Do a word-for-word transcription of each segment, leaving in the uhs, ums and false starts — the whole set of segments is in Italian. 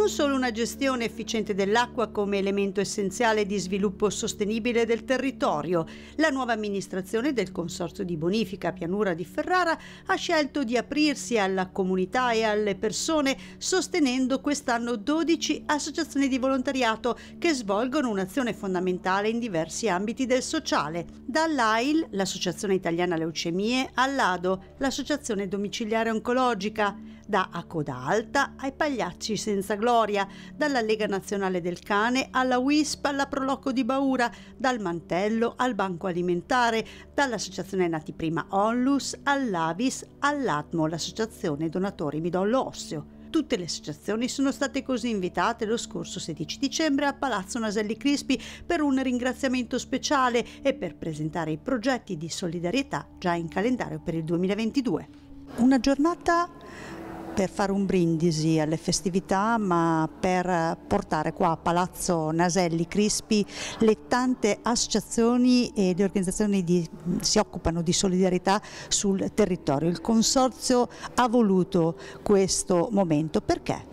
Non solo una gestione efficiente dell'acqua come elemento essenziale di sviluppo sostenibile del territorio. La nuova amministrazione del Consorzio di Bonifica Pianura di Ferrara ha scelto di aprirsi alla comunità e alle persone, sostenendo quest'anno dodici associazioni di volontariato che svolgono un'azione fondamentale in diversi ambiti del sociale, dall'A I L, l'Associazione Italiana Leucemie, all'A D O, l'Associazione Domiciliare Oncologica, da A Coda Alta ai Pagliacci Senza Gloria, dalla Lega Nazionale del Cane alla W I S P alla Proloco di Baura, dal Mantello al Banco Alimentare, dall'Associazione Nati Prima Onlus all'Avis all'Atmo, l'Associazione Donatori Midollo Osseo. Tutte le associazioni sono state così invitate lo scorso sedici dicembre a Palazzo Naselli Crispi per un ringraziamento speciale e per presentare i progetti di solidarietà già in calendario per il duemilaventidue. Una giornata per fare un brindisi alle festività, ma per portare qua a Palazzo Naselli Crispi le tante associazioni e le organizzazioni che si occupano di solidarietà sul territorio. Il Consorzio ha voluto questo momento, perché?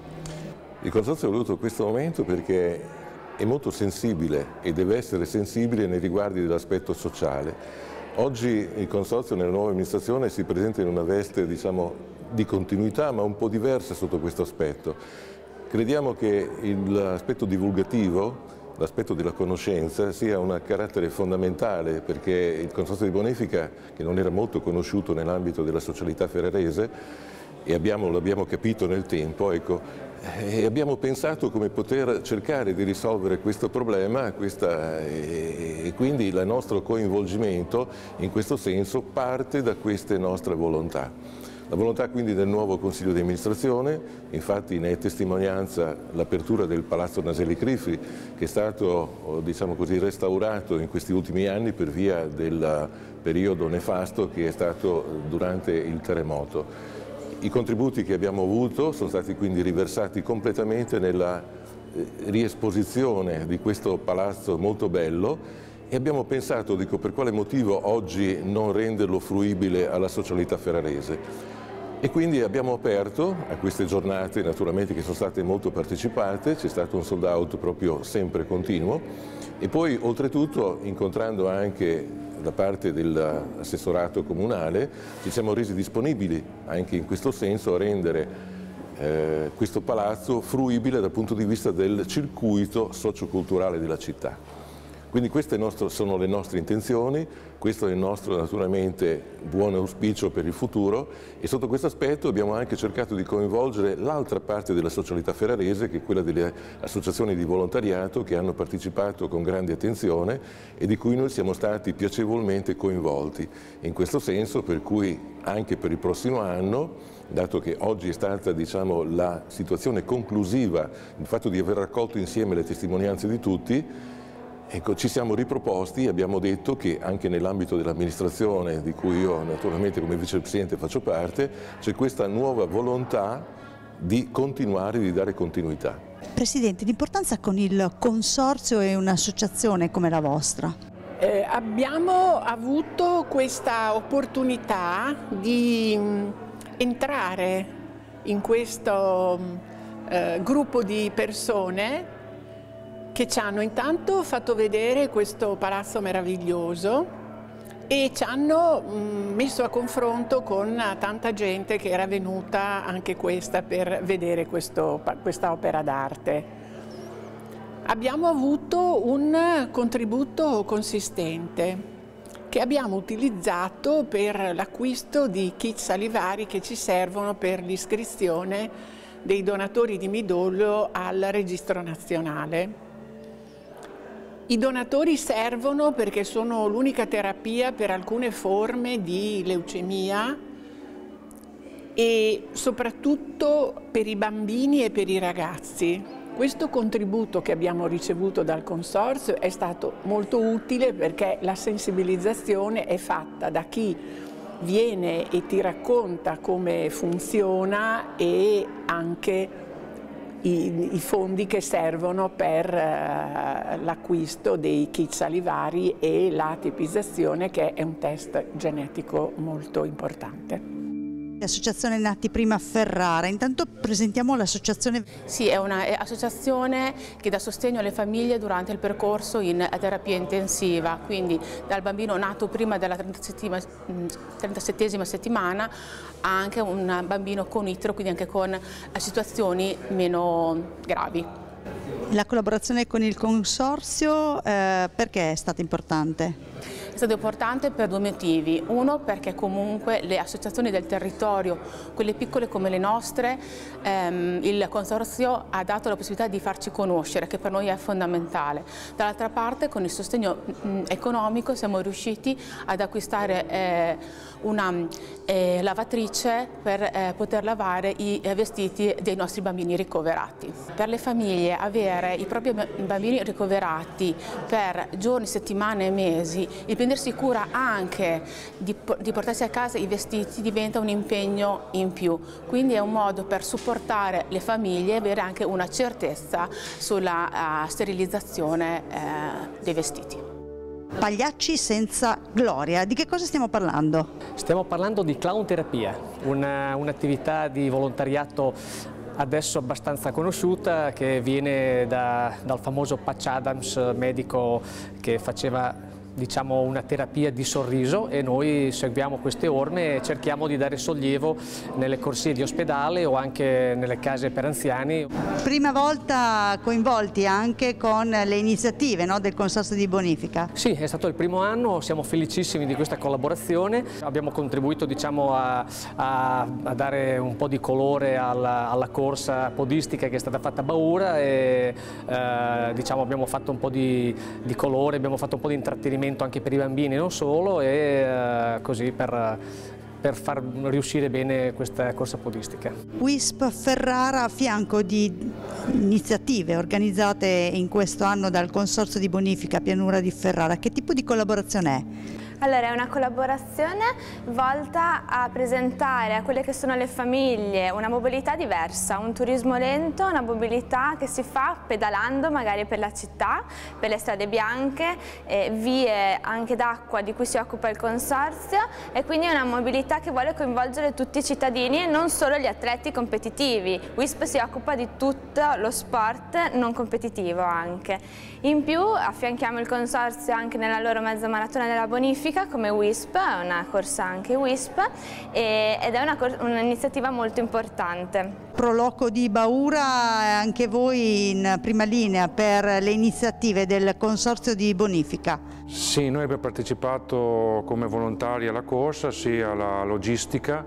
Il Consorzio ha voluto questo momento perché è molto sensibile e deve essere sensibile nei riguardi dell'aspetto sociale. Oggi il Consorzio nella nuova amministrazione si presenta in una veste, diciamo, di continuità, ma un po' diversa sotto questo aspetto. Crediamo che l'aspetto divulgativo, l'aspetto della conoscenza, sia un carattere fondamentale, perché il Consorzio di Bonifica, che non era molto conosciuto nell'ambito della socialità ferrarese, e abbiamo, l'abbiamo capito nel tempo, ecco, e abbiamo pensato come poter cercare di risolvere questo problema questa, e, e quindi il nostro coinvolgimento in questo senso parte da queste nostre volontà. La volontà quindi del nuovo Consiglio di amministrazione, infatti ne è testimonianza l'apertura del Palazzo Naselli Crispi, che è stato, diciamo così, restaurato in questi ultimi anni per via del periodo nefasto che è stato durante il terremoto. I contributi che abbiamo avuto sono stati quindi riversati completamente nella riesposizione di questo palazzo molto bello e abbiamo pensato, dico, per quale motivo oggi non renderlo fruibile alla socialità ferrarese. E quindi abbiamo aperto a queste giornate, naturalmente, che sono state molto partecipate, c'è stato un sold out proprio sempre continuo e poi oltretutto, incontrando anche da parte dell'assessorato comunale, ci siamo resi disponibili anche in questo senso a rendere eh, questo palazzo fruibile dal punto di vista del circuito socioculturale della città. Quindi queste sono le nostre intenzioni, questo è il nostro naturalmente buon auspicio per il futuro e sotto questo aspetto abbiamo anche cercato di coinvolgere l'altra parte della socialità ferrarese, che è quella delle associazioni di volontariato che hanno partecipato con grande attenzione e di cui noi siamo stati piacevolmente coinvolti. In questo senso, per cui anche per il prossimo anno, dato che oggi è stata, diciamo, la situazione conclusiva, il fatto di aver raccolto insieme le testimonianze di tutti, ecco, ci siamo riproposti e abbiamo detto che anche nell'ambito dell'amministrazione, di cui io naturalmente come vicepresidente faccio parte, c'è questa nuova volontà di continuare, di dare continuità. Presidente, l'importanza con il Consorzio e un'associazione come la vostra? Eh, abbiamo avuto questa opportunità di mh, entrare in questo eh, gruppo di persone che ci hanno intanto fatto vedere questo palazzo meraviglioso e ci hanno mh, messo a confronto con tanta gente che era venuta anche questa per vedere questo, questa opera d'arte. Abbiamo avuto un contributo consistente che abbiamo utilizzato per l'acquisto di kit salivari che ci servono per l'iscrizione dei donatori di midollo al registro nazionale. I donatori servono perché sono l'unica terapia per alcune forme di leucemia e soprattutto per i bambini e per i ragazzi. Questo contributo che abbiamo ricevuto dal Consorzio è stato molto utile perché la sensibilizzazione è fatta da chi viene e ti racconta come funziona e anche I, i fondi che servono per uh, l'acquisto dei kit salivari e la tipizzazione, che è un test genetico molto importante. Associazione Nati Prima Ferrara, intanto presentiamo l'associazione. Sì, è un'associazione che dà sostegno alle famiglie durante il percorso in terapia intensiva, quindi dal bambino nato prima della trentasettesima settimana anche un bambino con itero, quindi anche con situazioni meno gravi. La collaborazione con il consorzio eh, perché è stata importante? È stato importante per due motivi. Uno, perché comunque le associazioni del territorio, quelle piccole come le nostre, ehm, il consorzio ha dato la possibilità di farci conoscere, che per noi è fondamentale. Dall'altra parte, con il sostegno mh, economico siamo riusciti ad acquistare eh, una eh, lavatrice per eh, poter lavare i eh, vestiti dei nostri bambini ricoverati. Per le famiglie avere i propri bambini ricoverati per giorni, settimane e mesi, il prendersi cura anche di, di portarsi a casa i vestiti diventa un impegno in più, quindi è un modo per supportare le famiglie e avere anche una certezza sulla uh, sterilizzazione uh, dei vestiti. Pagliacci senza gloria, di che cosa stiamo parlando? Stiamo parlando di clown terapia, un'attività un di volontariato adesso abbastanza conosciuta che viene da, dal famoso Patch Adams, medico che faceva diciamo una terapia di sorriso, e noi seguiamo queste orme e cerchiamo di dare sollievo nelle corsie di ospedale o anche nelle case per anziani. Prima volta coinvolti anche con le iniziative, no, del Consorzio di Bonifica? Sì, è stato il primo anno, siamo felicissimi di questa collaborazione, abbiamo contribuito diciamo, a, a, a dare un po' di colore alla, alla corsa podistica che è stata fatta a Baura e eh, diciamo, abbiamo fatto un po' di, di colore, abbiamo fatto un po' di intrattenimento anche per i bambini, non solo, e eh, così per, per far riuscire bene questa corsa podistica. W I S P Ferrara a fianco di iniziative organizzate in questo anno dal Consorzio di Bonifica Pianura di Ferrara, che tipo di collaborazione è? Allora, è una collaborazione volta a presentare a quelle che sono le famiglie una mobilità diversa, un turismo lento, una mobilità che si fa pedalando magari per la città, per le strade bianche, eh, vie anche d'acqua di cui si occupa il consorzio, e quindi è una mobilità che vuole coinvolgere tutti i cittadini e non solo gli atleti competitivi. W I S P si occupa di tutto lo sport non competitivo anche. In più affianchiamo il consorzio anche nella loro mezza maratona della bonifica come W I S P, è una corsa anche W I S P e, ed è un'iniziativa molto importante. Proloco di Baura, anche voi in prima linea per le iniziative del Consorzio di Bonifica. Sì, noi abbiamo partecipato come volontari alla corsa, sia alla logistica,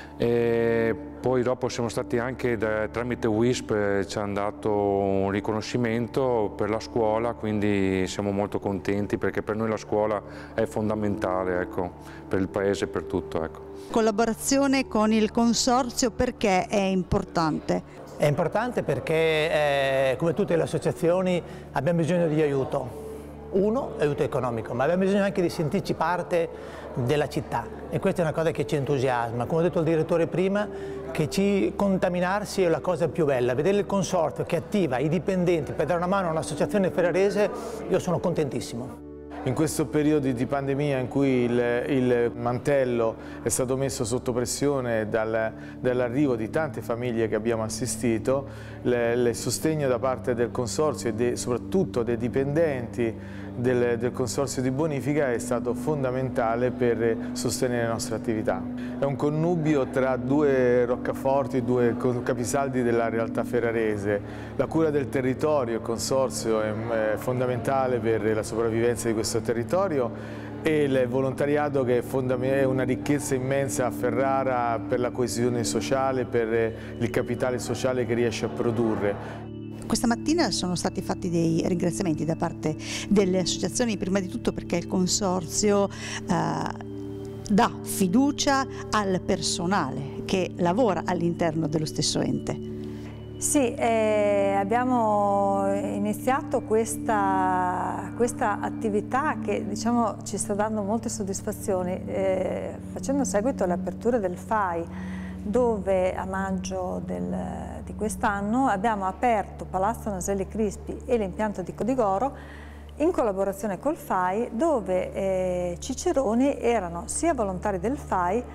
e poi dopo siamo stati anche da, tramite W I S P ci hanno dato un riconoscimento per la scuola, quindi siamo molto contenti perché per noi la scuola è fondamentale, ecco, per il paese e per tutto. Ecco. Collaborazione con il consorzio perché è importante? È importante perché eh, come tutte le associazioni abbiamo bisogno di aiuto. Uno, aiuto economico, ma abbiamo bisogno anche di sentirci parte della città, e questa è una cosa che ci entusiasma. Come ha detto il direttore prima, che ci contaminarsi è la cosa più bella. Vedere il consorzio che attiva i dipendenti per dare una mano a un'associazione ferrarese, io sono contentissimo. In questo periodo di pandemia in cui il, il mantello è stato messo sotto pressione dal, dall'arrivo di tante famiglie che abbiamo assistito, le, il sostegno da parte del consorzio e de, soprattutto dei dipendenti del, del consorzio di bonifica è stato fondamentale per sostenere le nostre attività. È un connubio tra due roccaforti, due capisaldi della realtà ferrarese. La cura del territorio, il consorzio è, è fondamentale per la sopravvivenza di questo territorio, e il volontariato che è una ricchezza immensa a Ferrara per la coesione sociale, per il capitale sociale che riesce a produrre. Questa mattina sono stati fatti dei ringraziamenti da parte delle associazioni, prima di tutto perché il consorzio eh, dà fiducia al personale che lavora all'interno dello stesso ente. Sì, eh, abbiamo iniziato questa, questa attività che diciamo, ci sta dando molte soddisfazioni, eh, facendo seguito all'apertura del F A I, dove a maggio del, di quest'anno abbiamo aperto Palazzo Naselli Crispi e l'impianto di Codigoro in collaborazione col F A I, dove eh, ciceroni erano sia volontari del F A I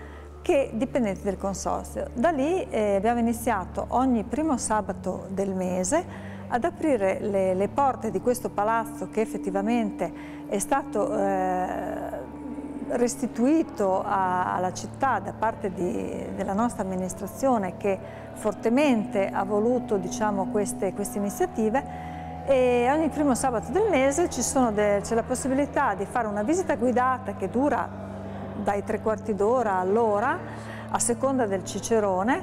che dipendenti del consorzio. Da lì eh, abbiamo iniziato ogni primo sabato del mese ad aprire le, le porte di questo palazzo che effettivamente è stato eh, restituito a, alla città da parte di, della nostra amministrazione, che fortemente ha voluto, diciamo, queste, queste iniziative, e ogni primo sabato del mese c'è la possibilità di fare una visita guidata che dura dai tre quarti d'ora all'ora a seconda del cicerone,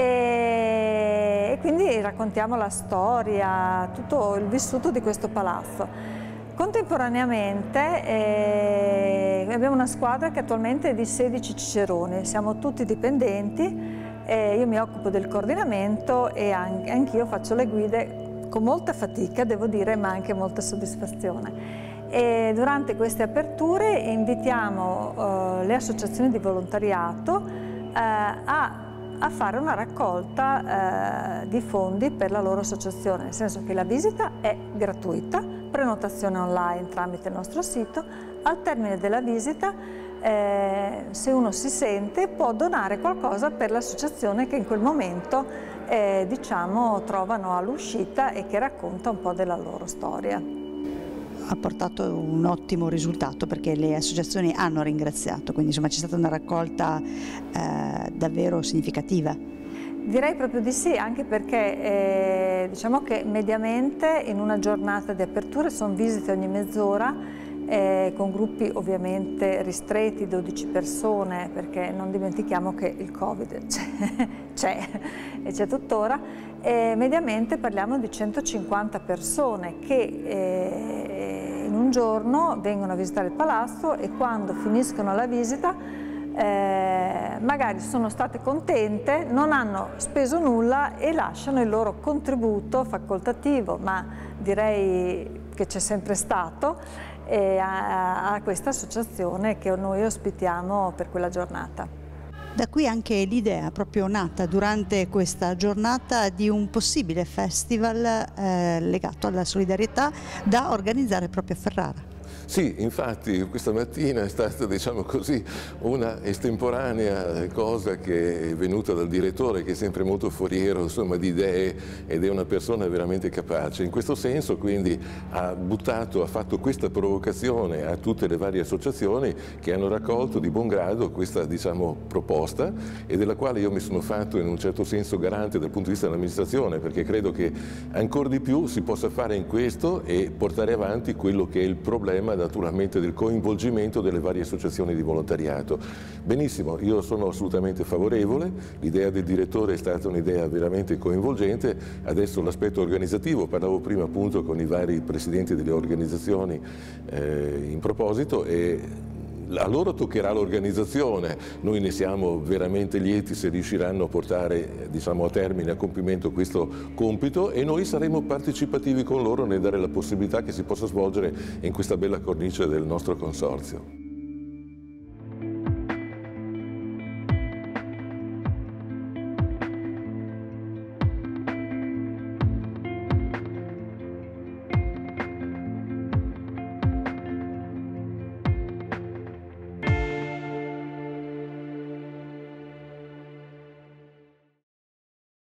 e, e quindi raccontiamo la storia, tutto il vissuto di questo palazzo. Contemporaneamente eh, abbiamo una squadra che attualmente è di sedici ciceroni, siamo tutti dipendenti, eh, io mi occupo del coordinamento e anch'io faccio le guide con molta fatica, devo dire, ma anche molta soddisfazione. E durante queste aperture invitiamo eh, le associazioni di volontariato eh, a a fare una raccolta eh, di fondi per la loro associazione, nel senso che la visita è gratuita, prenotazione online tramite il nostro sito. Al termine della visita, eh, se uno si sente, può donare qualcosa per l'associazione che in quel momento eh, diciamo, trovano all'uscita e che racconta un po' della loro storia. Ha portato un ottimo risultato perché le associazioni hanno ringraziato, quindi insomma c'è stata una raccolta eh, davvero significativa. Direi proprio di sì, anche perché eh, diciamo che mediamente in una giornata di apertura sono visite ogni mezz'ora, eh, con gruppi ovviamente ristretti, dodici persone, perché non dimentichiamo che il Covid c'è e c'è tuttora. E mediamente parliamo di centocinquanta persone che eh, in un giorno vengono a visitare il palazzo, e quando finiscono la visita eh, magari sono state contente, non hanno speso nulla e lasciano il loro contributo facoltativo, ma direi che c'è sempre stato, eh, a, a questa associazione che noi ospitiamo per quella giornata. Da qui anche l'idea proprio nata durante questa giornata di un possibile festival eh, legato alla solidarietà da organizzare proprio a Ferrara. Sì, infatti questa mattina è stata, diciamo così, una estemporanea cosa che è venuta dal direttore, che è sempre molto foriero, insomma, di idee, ed è una persona veramente capace. In questo senso quindi ha buttato, ha fatto questa provocazione a tutte le varie associazioni che hanno raccolto di buon grado questa, diciamo, proposta, e della quale io mi sono fatto in un certo senso garante dal punto di vista dell'amministrazione, perché credo che ancora di più si possa fare in questo e portare avanti quello che è il problema naturalmente del coinvolgimento delle varie associazioni di volontariato. Benissimo, io sono assolutamente favorevole, l'idea del direttore è stata un'idea veramente coinvolgente, adesso l'aspetto organizzativo, parlavo prima appunto con i vari presidenti delle organizzazioni eh, in proposito, e a loro toccherà l'organizzazione. Noi ne siamo veramente lieti se riusciranno a portare, diciamo, a termine, a compimento questo compito, e noi saremo partecipativi con loro nel dare la possibilità che si possa svolgere in questa bella cornice del nostro consorzio.